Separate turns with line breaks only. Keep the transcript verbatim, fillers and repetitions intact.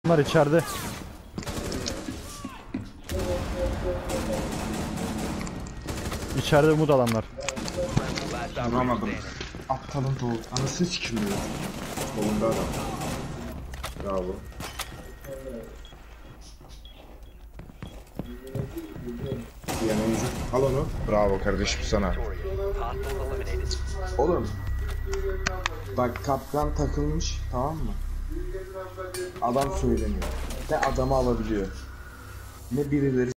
Bunlar içeride. İçeride umut alanlar.
Vuramadım. Aptalın doğu. Anasını sikiliyor.
Solunda adam. Bravo. Yanımızı. Al onu. Bravo kardeşim sana.
Oğlum. Bak kapkan takılmış, tamam mı? Adam söylemiyor. Ne adamı alabiliyor. Ne birileri